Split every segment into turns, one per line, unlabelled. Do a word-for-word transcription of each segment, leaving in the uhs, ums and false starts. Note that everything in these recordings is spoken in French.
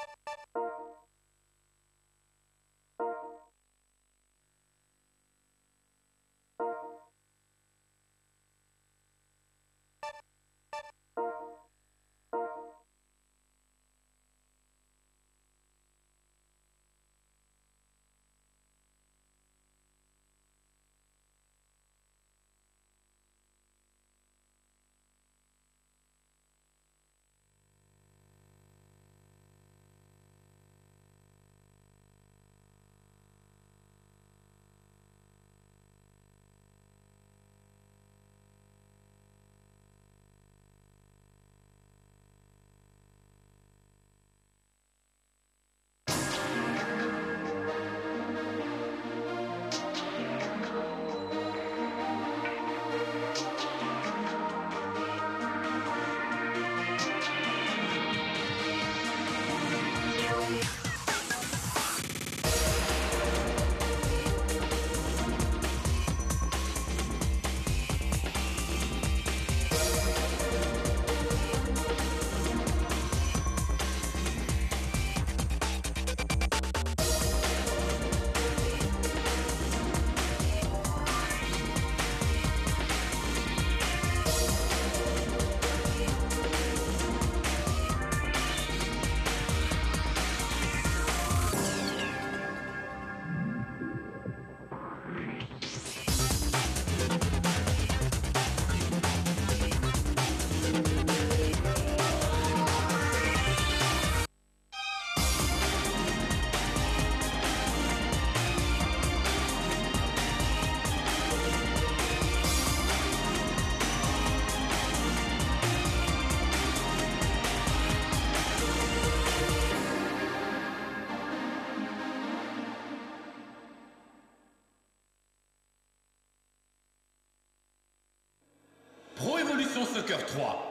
Pro Evolution Soccer trois.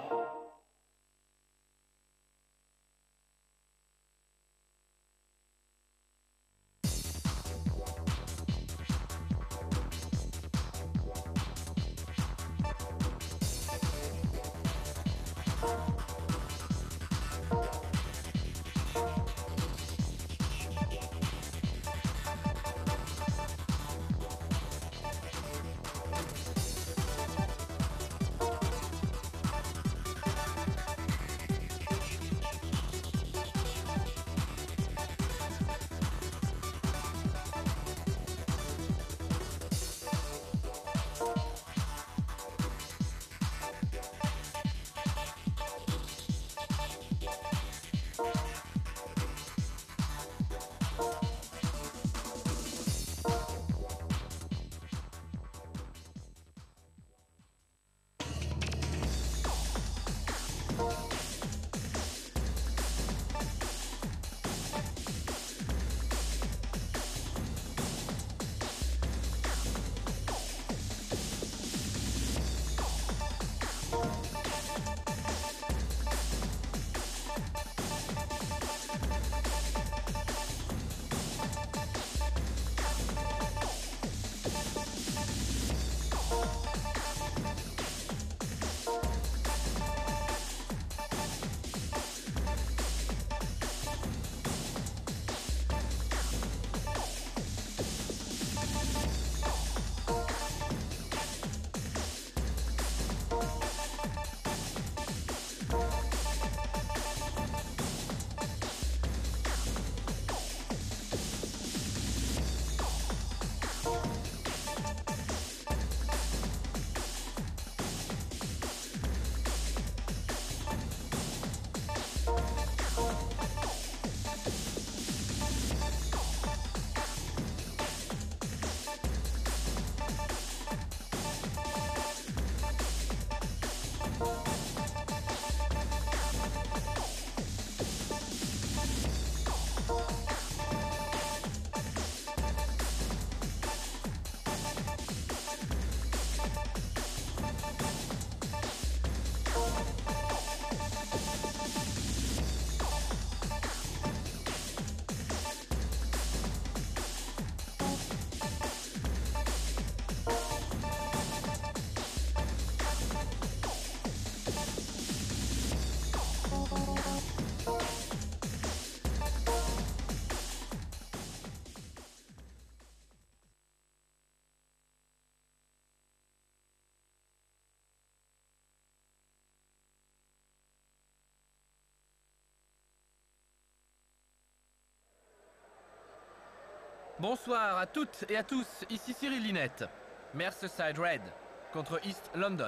Bonsoir à toutes et à tous, ici Cyril Linette. Merseyside Red contre East London.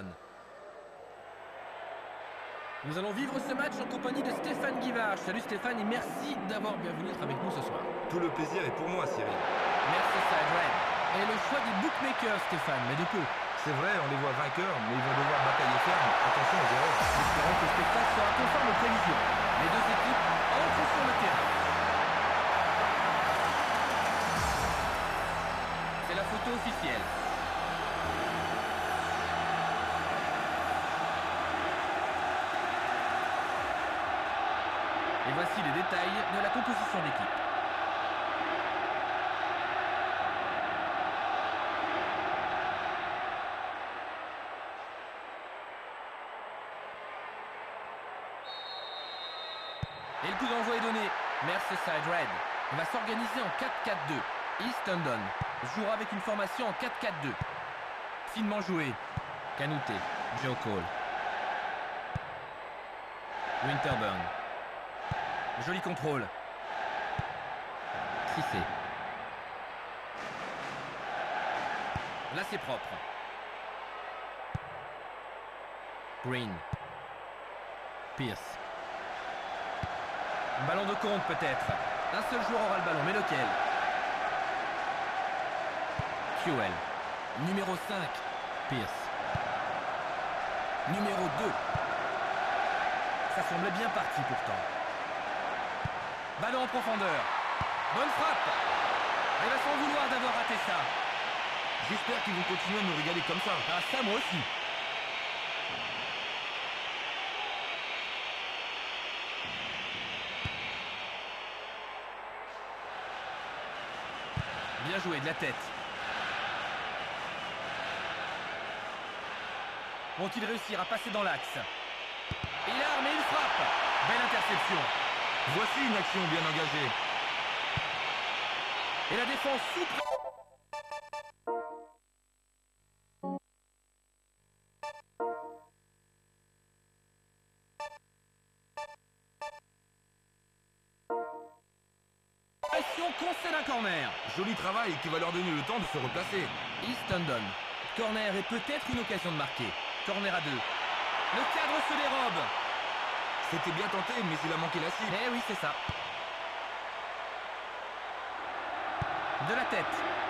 Nous allons vivre ce match en compagnie de Stéphane Guivard. Salut Stéphane et merci d'avoir bien voulu être avec nous ce soir.
Tout le plaisir est pour moi, Cyril.
Merseyside Red est le choix des bookmakers, Stéphane, mais de peu.
C'est vrai, on les voit vainqueurs, mais ils vont devoir batailler ferme. Attention aux erreurs.
Espérons que le spectacle sera conforme aux prévisions. Les deux équipes entrent sur le terrain. C'est la photo officielle. Et voici les détails de la composition d'équipe. Et le coup d'envoi est donné. Merseyside Red va s'organiser en quatre quatre deux. East London jouera avec une formation en quatre quatre deux. Finement joué. Canouté. Joe Cole. Winterburn. Joli contrôle. Cissé. Là c'est propre. Green. Pierce. Ballon de compte peut-être. Un seul joueur aura le ballon, mais lequel? Q L. Numéro cinq. Pierce. Numéro deux. Ça semblait bien parti pourtant. Ballon en profondeur. Bonne frappe. Il va s'en vouloir d'avoir raté ça.
J'espère qu'ils vont continuer à nous régaler comme ça.
Ah ça moi aussi. Bien joué de la tête. Vont-ils réussir à passer dans l'axe? Il a armé une frappe. Belle interception.
Voici une action bien engagée.
Et la défense sous pression, concède un corner.
Joli travail qui va leur donner le temps de se replacer.
East London. Corner est peut-être une occasion de marquer. Corner à deux. Le cadre se dérobe.
C'était bien tenté, mais il a manqué la cible.
Eh oui, c'est ça. De la tête.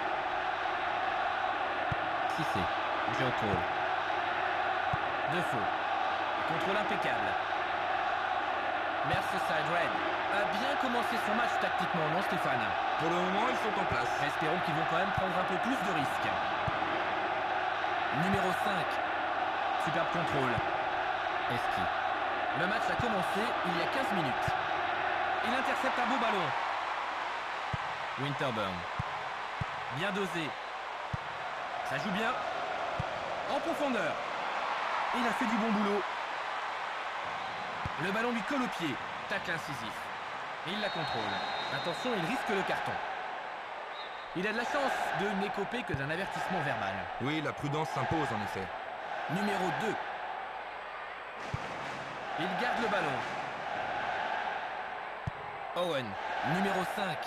Cissé. Joe Cole. Defoe. Contrôle impeccable. Merseyside Red a bien commencé son match tactiquement, non Stéphane?
Pour le moment, ils sont en place.
Espérons qu'ils vont quand même prendre un peu plus de risques. Numéro cinq. Superbe contrôle. Eski. Le match a commencé il y a quinze minutes. Il intercepte un beau ballon. Winterburn. Bien dosé. Ça joue bien. En profondeur. Il a fait du bon boulot. Le ballon lui colle au pied. Tacle incisif. Il la contrôle. Attention, il risque le carton. Il a de la chance de n'écoper que d'un avertissement verbal.
Oui, la prudence s'impose en effet.
Numéro deux. Il garde le ballon. Owen, numéro cinq.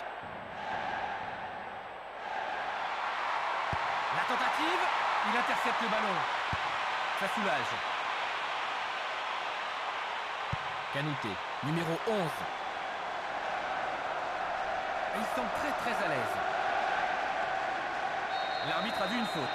La tentative, il intercepte le ballon. Ça soulage. Canouté, numéro onze. Il semble très très à l'aise. L'arbitre a vu une faute.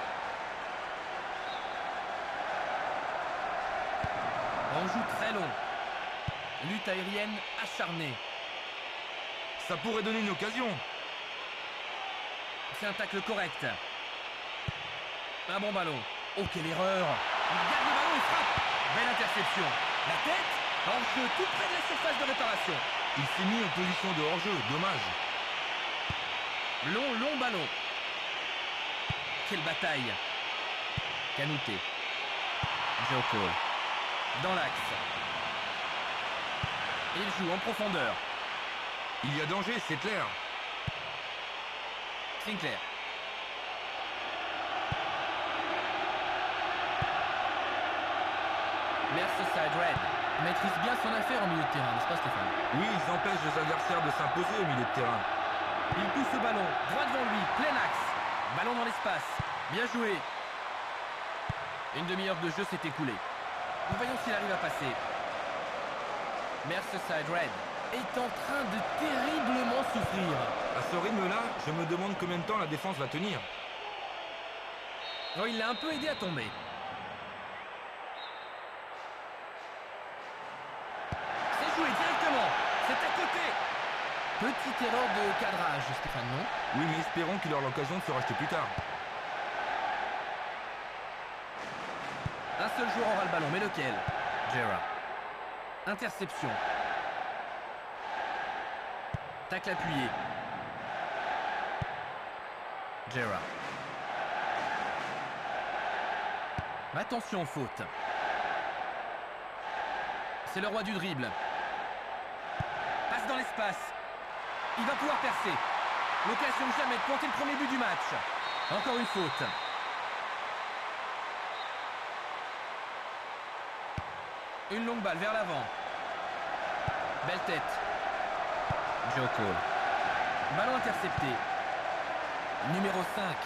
On joue très long. Lutte aérienne acharnée.
Ça pourrait donner une occasion.
C'est un tacle correct. Un bon ballon. Oh, quelle erreur. Il garde le ballon et frappe. Belle interception. La tête, hors-jeu tout près de la surface de réparation.
Il s'est mis en position de hors-jeu. Dommage.
Long, long ballon. Quelle bataille. Canouté. Joe Cole. Dans l'axe. Il joue en profondeur.
Il y a danger, c'est clair.
Sinclair. Merseyside Red maîtrise bien son affaire en milieu de terrain, n'est-ce pas Stéphane?
Oui, ils empêchent les adversaires de s'imposer au milieu de terrain.
Il pousse le ballon, droit devant lui, plein axe. Ballon dans l'espace. Bien joué. Une demi-heure de jeu s'est écoulée. Voyons s'il arrive à passer. Merseyside Red est en train de terriblement souffrir.
À ce rythme-là, je me demande combien de temps la défense va tenir.
Oh, il l'a un peu aidé à tomber. C'est joué directement. C'est à côté. Petite erreur de cadrage, Stéphane, non?
Oui, mais espérons qu'il aura l'occasion de se racheter plus tard.
Un seul joueur aura le ballon, mais lequel? Gerrard. Interception. Tacle appuyé. Gerrard. Attention aux fautes. C'est le roi du dribble. Passe dans l'espace. Il va pouvoir percer. L'occasion jamais de planter le premier but du match. Encore une faute. Une longue balle vers l'avant. Belle tête. Joe Cole. Ballon intercepté. Numéro cinq.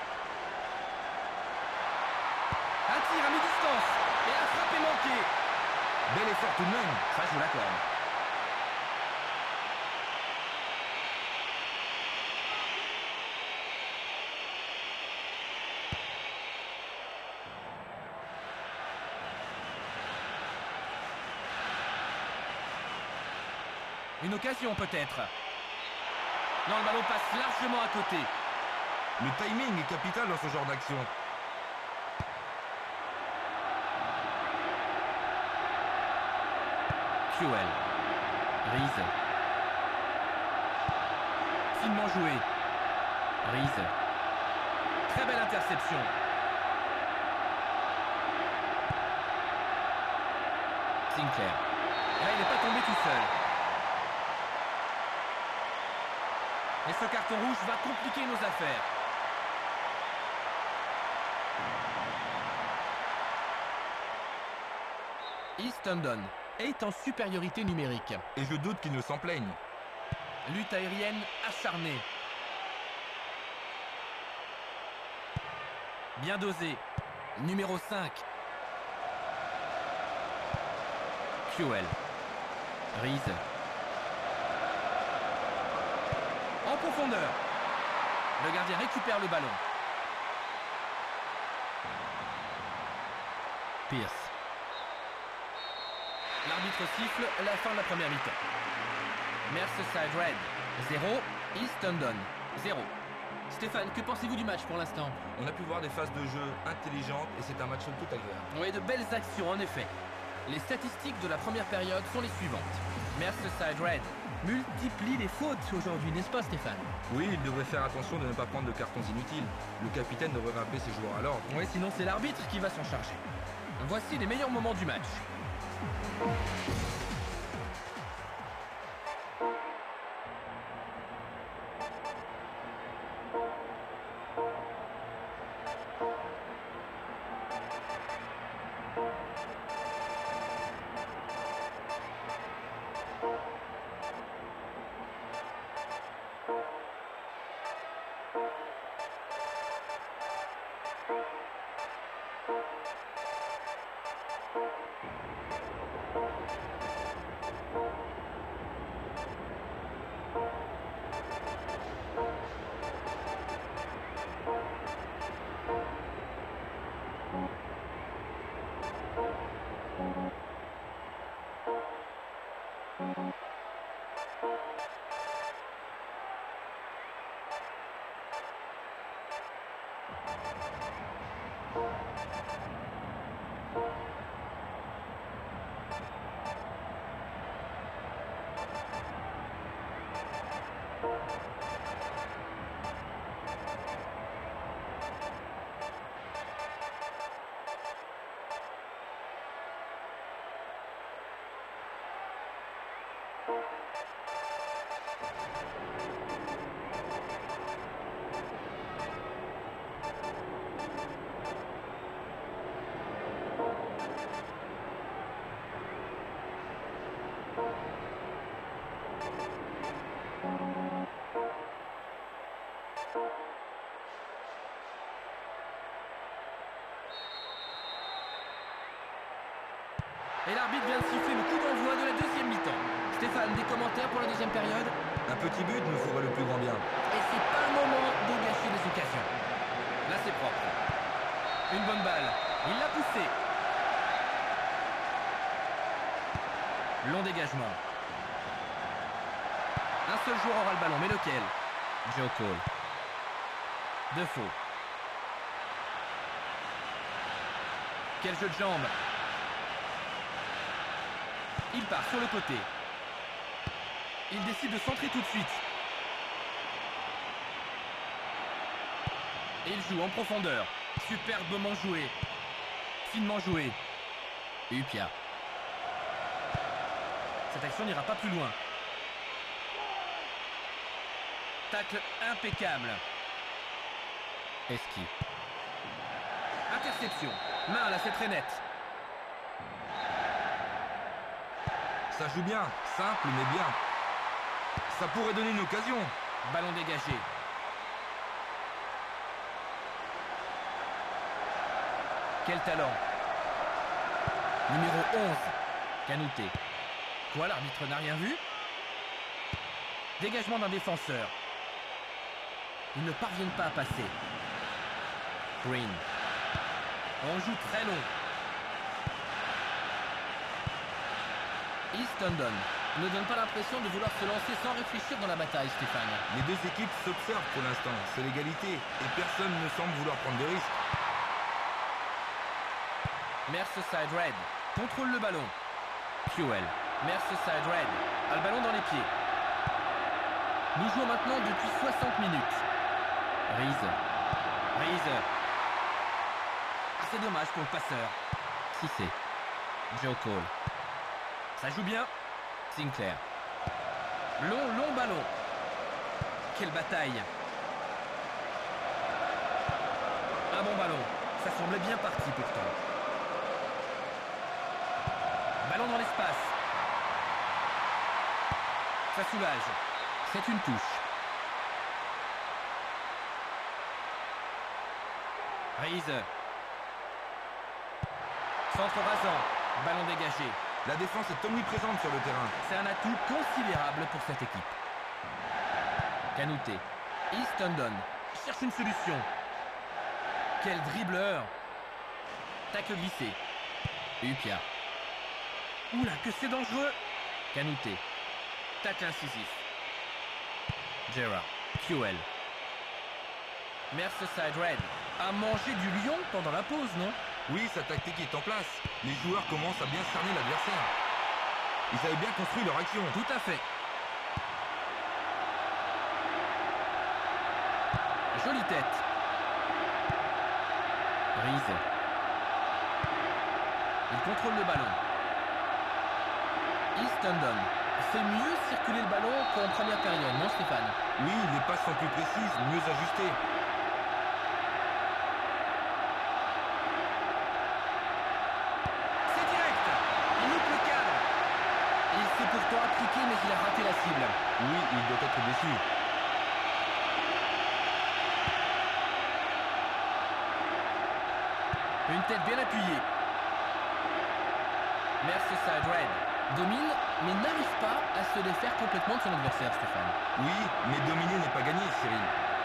Un tir à mi-distance. Et un frappé manqué.
Bel effort tout de même.
Ça, je vous l'accorde. Une occasion peut-être. Non, le ballon passe largement à côté.
Le timing est capital dans ce genre d'action.
Kewell. Reese. Finement joué. Reese. Très belle interception. Sinclair. Là, il n'est pas tombé tout seul. Et ce carton rouge va compliquer nos affaires. East London est en supériorité numérique.
Et je doute qu'ils ne s'en plaignent.
Lutte aérienne acharnée. Bien dosé. Numéro cinq. Kewell. Reese. En profondeur. Le gardien récupère le ballon. Pierce. L'arbitre siffle la fin de la première mi-temps. Merseyside Red, zéro. East London, zéro. Stéphane, que pensez-vous du match pour l'instant?
On a pu voir des phases de jeu intelligentes et c'est un match tout agréable.
Oui, de belles actions en effet. Les statistiques de la première période sont les suivantes. Merseyside Red multiplie les fautes aujourd'hui, n'est-ce pas Stéphane?
Oui, il devrait faire attention de ne pas prendre de cartons inutiles. Le capitaine devrait rappeler ses joueurs à l'ordre.
Oui, sinon c'est l'arbitre qui va s'en charger. Voici les meilleurs moments du match. Et l'arbitre vient de siffler le coup d'envoi de la deuxième mi-temps. Stéphane, des commentaires pour la deuxième période?
Un petit but nous ferait le plus grand bien.
Et c'est pas le moment de gâcher des occasions. Là, c'est propre. Une bonne balle. Il l'a poussé. Long dégagement. Un seul joueur aura le ballon, mais lequel? Joe Cole. Defoe. Quel jeu de jambes. Il part sur le côté. Il décide de centrer tout de suite. Et il joue en profondeur. Superbement joué. Finement joué. Upia. Cette action n'ira pas plus loin. Tacle impeccable. Eski. Interception. Main là, c'est très net.
Ça joue bien, simple mais bien. Ça pourrait donner une occasion.
Ballon dégagé. Quel talent. Numéro onze. Canouté. Quoi, l'arbitre n'a rien vu? Dégagement d'un défenseur. Ils ne parviennent pas à passer. Green. On joue très long. East London ne donne pas l'impression de vouloir se lancer sans réfléchir dans la bataille, Stéphane.
Les deux équipes s'observent pour l'instant. C'est l'égalité et personne ne semble vouloir prendre de risques.
Merseyside Red contrôle le ballon. Puel. Merseyside Red a le ballon dans les pieds. Nous jouons maintenant depuis soixante minutes. Reese. Reese. Ah, c'est dommage pour le passeur. Qui c'est? Joe Cole. Ça joue bien. Sinclair. Long, long ballon. Quelle bataille. Un bon ballon. Ça semblait bien parti pourtant. Ballon dans l'espace. Ça soulage. C'est une touche. Reese. Centre rasant. Ballon dégagé.
La défense est omniprésente sur le terrain.
C'est un atout considérable pour cette équipe. Canouté. East London cherche une solution. Quel dribbleur. Tacle glissé. Upia. Oula, que c'est dangereux. Canouté. Tacle incisif. Gerrard. Puel. Merseyside Red a mangé du lion pendant la pause, non?
Oui, sa tactique est en place. Les joueurs commencent à bien cerner l'adversaire. Ils avaient bien construit leur action.
Tout à fait. Jolie tête. Reese. Il contrôle le ballon. East London fait mieux circuler le ballon qu'en première période, non Stéphane?
Oui, les passes sont plus précises, mieux ajustées.
C'est direct. Il loupe le cadre. Il s'est pourtant appliqué, mais il a raté la cible.
Oui, il doit être déçu.
Une tête bien appuyée. Merseyside Red domine, mais n'arrive pas à se défaire complètement de son adversaire, Stéphane.
Oui, mais dominer n'est pas gagné, Cyril.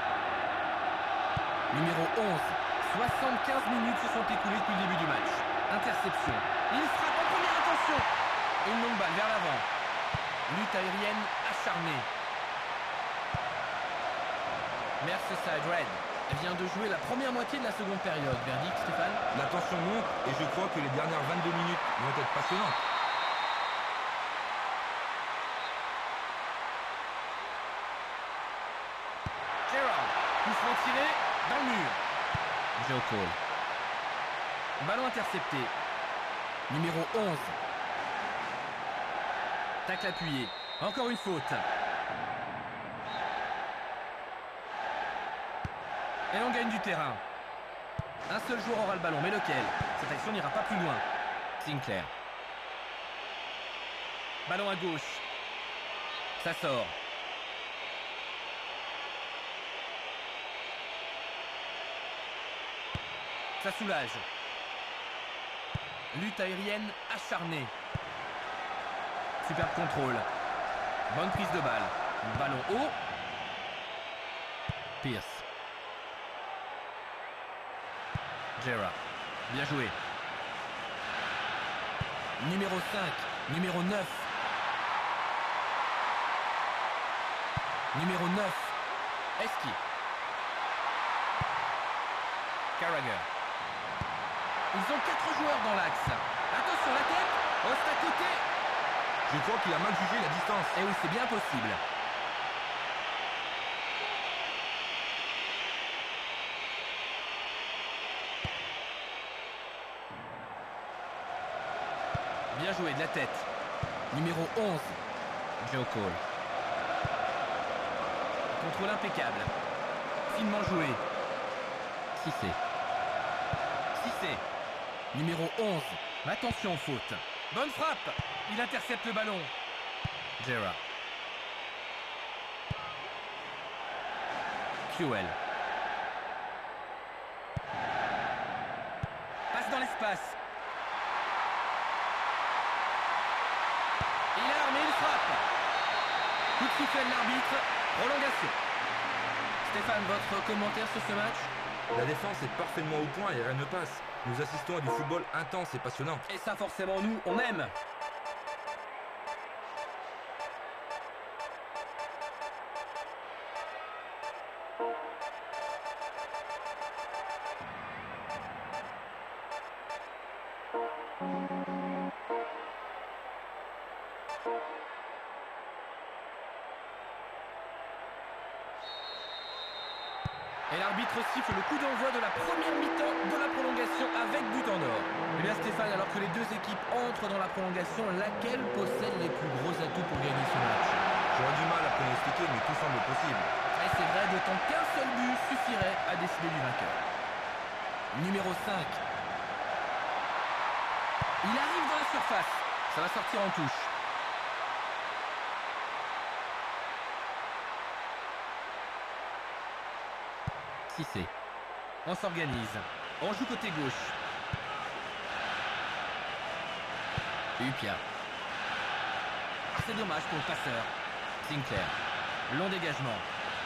Numéro onze. soixante-quinze minutes se sont écoulées depuis le début du match. Interception. Il frappe en première intention. Une longue balle vers l'avant. Lutte aérienne acharnée. Merseyside Red vient de jouer la première moitié de la seconde période. Verdict, Stéphane?
La tension monte et je crois que les dernières vingt-deux minutes vont être passionnantes.
Gerrard, coup franc tiré dans le mur. Joe Cole. Ballon intercepté. Numéro onze. Tacle appuyé. Encore une faute. Et on gagne du terrain. Un seul joueur aura le ballon, mais lequel? Cette action n'ira pas plus loin. Sinclair. Ballon à gauche. Ça sort. Ça soulage. Lutte aérienne acharnée. Superbe contrôle. Bonne prise de balle. Ballon haut. Pierce. Gerrard. Bien joué. Numéro cinq. Numéro neuf. Numéro neuf. Eski. Carragher. Ils ont quatre joueurs dans l'axe. Attention la tête. Poste à côté.
Je crois qu'il a mal jugé la distance.
Eh oui, c'est bien possible. Bien joué de la tête. Numéro onze. Joe Cole. Contrôle impeccable. Finement joué. Cissé. Cissé. Numéro onze. Attention aux fautes. Bonne frappe. Il intercepte le ballon. Gerrard. Kewell. Passe dans l'espace. Il a armé, il frappe. Coup de sifflet de l'arbitre. Prolongation. Stéphane, votre commentaire sur ce match?
La défense est parfaitement au point et rien ne passe. Nous assistons à du football intense et passionnant.
Et ça, forcément, nous, on aime. Et l'arbitre siffle le coup d'envoi de la première mi-temps de la prolongation avec but en or. Eh bien Stéphane, alors que les deux équipes entrent dans la prolongation, laquelle possède les plus gros atouts pour gagner ce match?
J'aurais du mal à pronostiquer, mais tout semble possible.
Et c'est vrai, d'autant qu'un seul but suffirait à décider du vainqueur. Numéro cinq. Il arrive dans la surface. Ça va sortir en touche. Cissé. On s'organise. On joue côté gauche. Upia. C'est dommage pour le passeur. Sinclair. Long dégagement.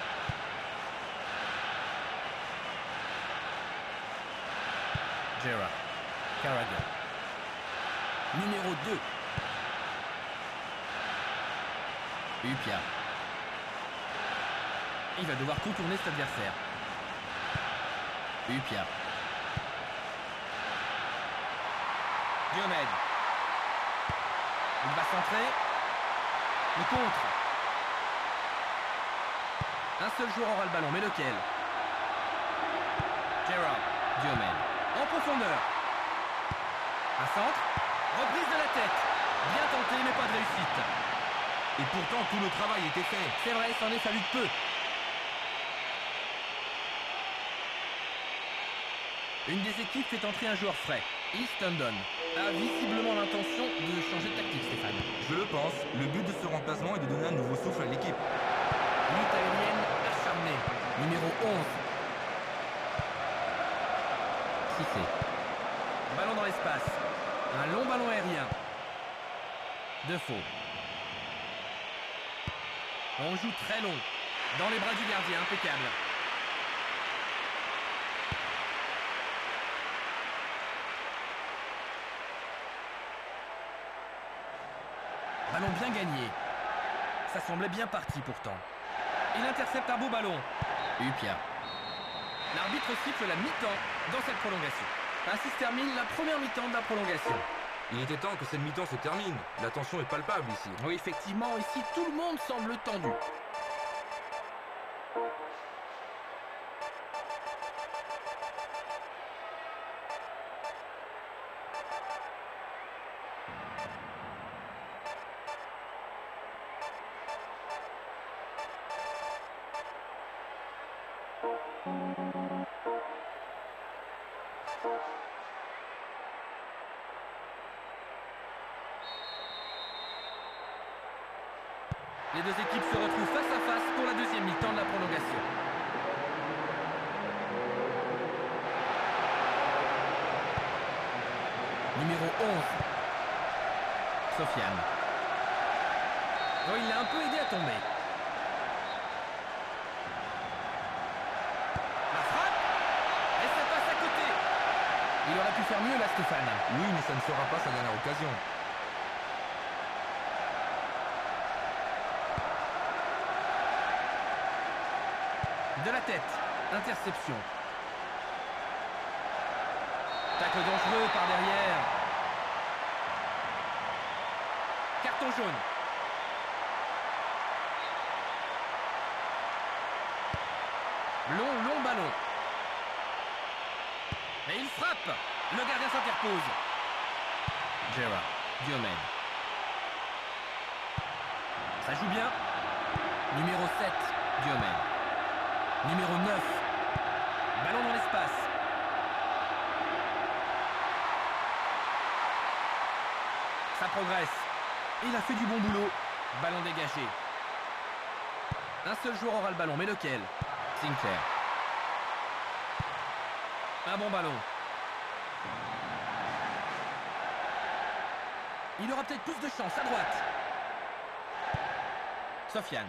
Gerrard. Carragher. Numéro deux. Upia. Il va devoir contourner cet adversaire. Upia. Diomed. Il va centrer. Le contre. Un seul joueur aura le ballon, mais lequel? Gerrard. Diomed. En profondeur. Un centre. Reprise de la tête. Bien tenté, mais pas de réussite.
Et pourtant, tout le travail était fait.
C'est vrai, ça en est fallu de peu. Une des équipes fait entrer un joueur frais. East London a visiblement l'intention de changer de tactique, Stéphane.
Je le pense. Le but de ce remplacement est de donner un nouveau souffle à l'équipe.
Lutte aérienne acharnée. Numéro onze. Cissé. Ballon dans l'espace. Un long ballon aérien. Defoe. On joue très long. Dans les bras du gardien, impeccable. Ballon bien gagné. Ça semblait bien parti pourtant. Il intercepte un beau ballon. Upia. L'arbitre siffle la mi-temps dans cette prolongation. Ainsi se termine la première mi-temps de la prolongation.
Il était temps que cette mi-temps se termine. La tension est palpable ici.
Oui, effectivement, ici tout le monde semble tendu. Les deux équipes se retrouvent face à face pour la deuxième mi-temps de la prolongation. Numéro onze. Sofiane. Oh, il l'a un peu aidé à tomber. La frappe. Et ça passe à côté. Il aurait pu faire mieux là, Stéphane.
Oui, mais ça ne sera pas sa dernière occasion.
De la tête. Interception. Tacle dangereux par derrière. Carton jaune. Long, long ballon. Et il frappe. Le gardien s'interpose. Gérard. Diomède. Ça joue bien. Numéro sept. Diomède. Numéro neuf. Ballon dans l'espace. Ça progresse. Il a fait du bon boulot. Ballon dégagé. Un seul joueur aura le ballon, mais lequel? Sinclair. Un bon ballon. Il aura peut-être plus de chance à droite. Sofiane.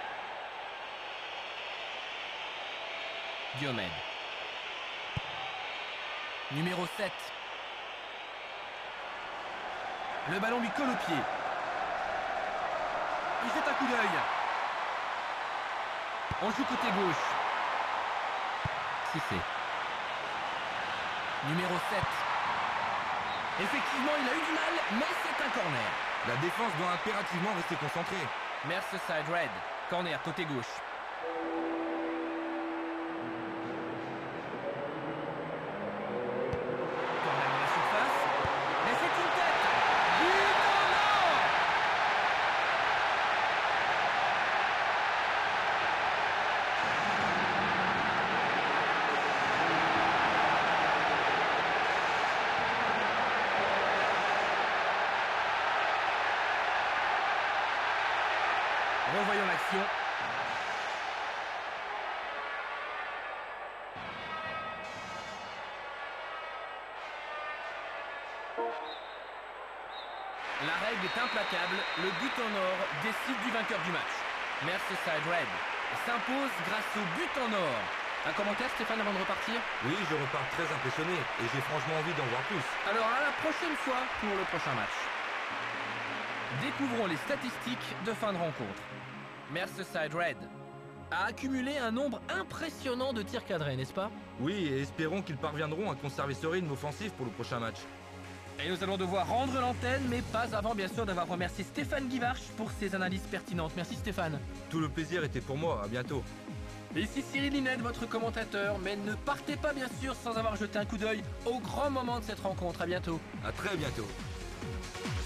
Diomède. Numéro sept. Le ballon lui colle au pied. Il jette un coup d'œil. On joue côté gauche. Cissé. Numéro sept. Effectivement, il a eu du mal, mais c'est un corner.
La défense doit impérativement rester concentrée.
Merseyside Red. Corner côté gauche. Corner dans la surface. Et c'est une tête. But en or. Revoyons l'action. La règle est implacable. Le but en or décide du vainqueur du match. Merseyside Red s'impose grâce au but en or. Un commentaire, Stéphane, avant de repartir?
Oui, je repars très impressionné et j'ai franchement envie d'en voir plus.
Alors à la prochaine fois pour le prochain match. Découvrons les statistiques de fin de rencontre. Merseyside Red a accumulé un nombre impressionnant de tirs cadrés, n'est-ce pas?
Oui, et espérons qu'ils parviendront à conserver ce rythme offensif pour le prochain match.
Et nous allons devoir rendre l'antenne, mais pas avant bien sûr d'avoir remercié Stéphane Guivarch pour ses analyses pertinentes. Merci Stéphane.
Tout le plaisir était pour moi, à bientôt.
Ici Cyril Linette, votre commentateur, mais ne partez pas bien sûr sans avoir jeté un coup d'œil au grand moment de cette rencontre. À bientôt.
À très bientôt.